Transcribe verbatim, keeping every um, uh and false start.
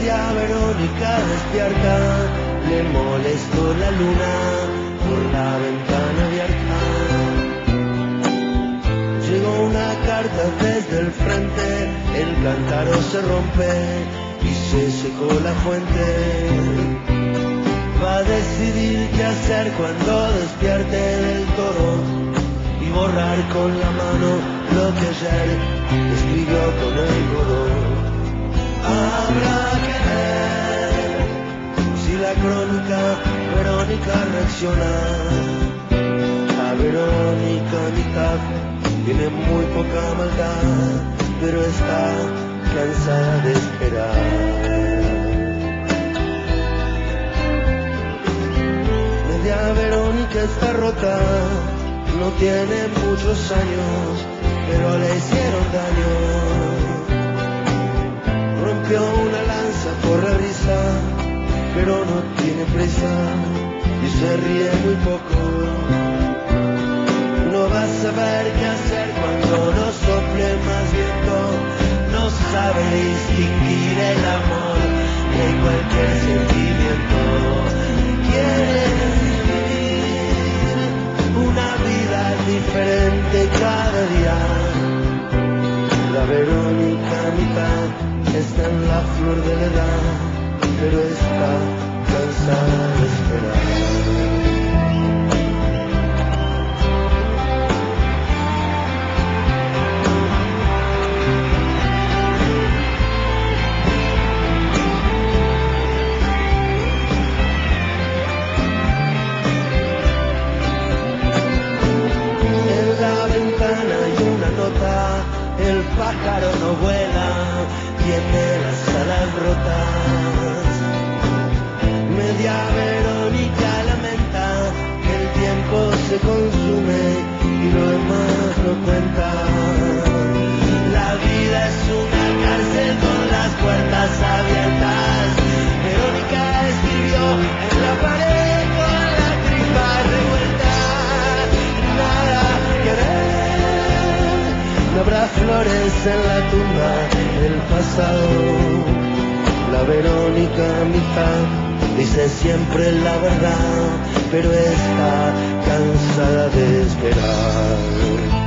Media Verónica despierta, le molestó la luna por la ventana abierta. Llegó una carta desde el frente, el cántaro se rompe y se secó la fuente. Va a decidir qué hacer cuando despierte del todo y borrar con la mano lo que ayer escribió con el codo. Habrá que ver si la crónica Verónica reacciona. La Verónica mitad tiene muy poca maldad, pero está cansada de esperar. Media Verónica está rota, no tiene muchos años, pero le hicieron daño. Rompió una lanza por la risa, pero no tiene prisa y se ríe muy poco. No va a saber qué hacer cuando no sople más viento. No sabe distinguir el amor de cualquier sentimiento. Quiere vivir una vida diferente cada día. La Verónica mitad está en la flor de la edad, pero está cansada de esperar. El pájaro no vuela, tiene las alas rotas. Media Verónica lamenta que el tiempo se consume y lo demás no cuenta. La vida es una cárcel con las puertas abiertas. Verónica escribió en la pared con la tripa revuelta. Nada que ver. No habrá flores en la tumba del pasado. La Verónica mitad dice siempre la verdad, pero está cansada de esperar.